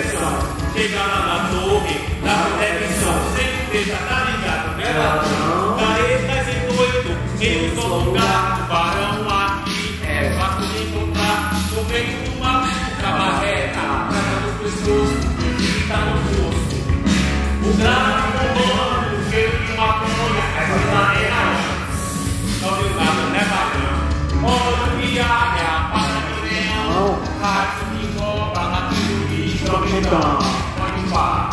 proteção. Chega lá na torre da proteção, sempre já tá ligado, né? Caretas e doido, eu sou um gato, barão aqui é fácil de encontrar. No meio do mato, cabarreta, praga no pescoço, fica no poço. O grave comando, cheio de maconha, essa é a não viu nada, né, barão? Olha que área, passa de leão, rato de cobra, rato de bicho, então, pode parar.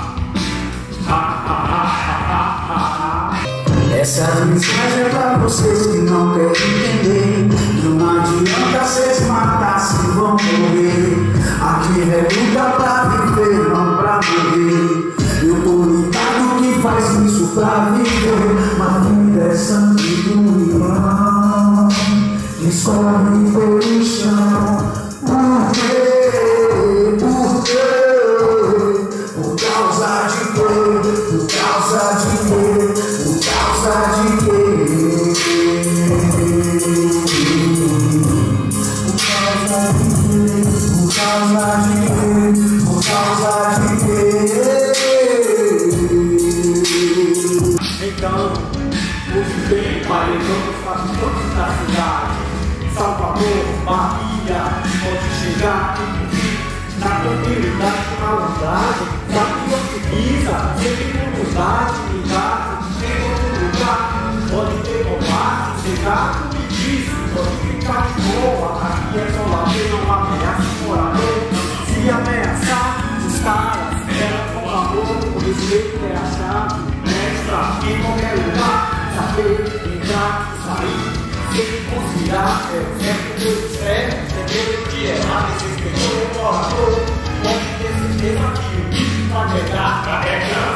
Essa mensagem é pra vocês que não querem entender. Não adianta vocês matar se vão morrer. Aqui é luta pra viver, não pra morrer. Eu tô ligado que faz isso pra viver. Mas vida é sangue do irmão, escorre pelo chão. Por quê? Por quê? Por causa de quê? Por causa de quê? Por causa de quê? Por causa de quê? Por causa de quê? Por causa de quê? Então, hoje tem paredões para todos da cidade. Salvador, Bahia, pode chegar e pedir. Na tranquilidade, na vontade, sabe onde pisa, sempre com vontade, ligado, em outro lugar. Pode ter combate, chegar, me diz, pode ficar de boa. Aqui é só ladeira, não ameaça morador. Se ameaçar, os caras eram com amor, o respeito é a chave. Mestra, em qualquer lugar, saber, entrar, sair, sem conspirar, é o certo que eu espero, segredo de errar, esse espelho é o morador. Pode ter certeza que o bicho vai pegar, carrega.